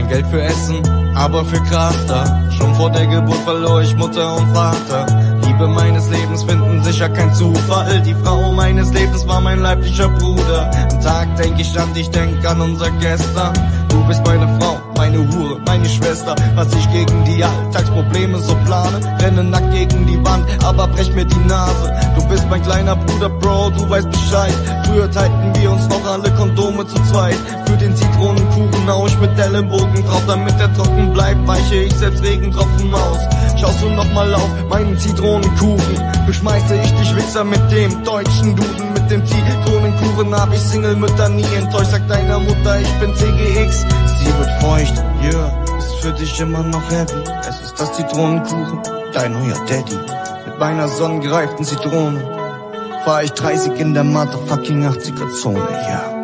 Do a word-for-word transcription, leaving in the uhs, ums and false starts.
Geld für Essen, aber für Gras da. Schon vor der Geburt verlor ich Mutter und Vater. Liebe meines Lebens finden sicher kein Zufall. Die Frau meines Lebens war mein leiblicher Bruder. Am Tag denk ich an dich, denk an unser Gestern. Du bist meine Frau, meine Hure, meine Schwester. Was ich gegen die Alltagsprobleme so plane, renne nackt gegen die Wand, aber brech mir die Nase. Du bist mein kleiner Bruder, Bro, du weißt Bescheid. Früher teilten wir uns noch alle Kondome zu zweit. Für den Zitronenkuchen hau ich mit Ellenbogen drauf, damit der trocken bleibt, weiche ich selbst Regentropfen aus. Schaust du nochmal auf meinen Zitronenkuchen, beschmeiße ich dich Wichser mit dem deutschen Duden. Mit dem Zitronenkuchen hab ich Single-Mütter nie enttäuscht. Sag deiner Mutter, ich bin C G X, sie wird feucht. Yeah, ist für dich immer noch heavy. Es ist das Zitronenkuchen, dein neuer Daddy. Mit meiner sonnengereiften Zitrone fahr ich dreißig in der motherfucking achtziger Zone, yeah.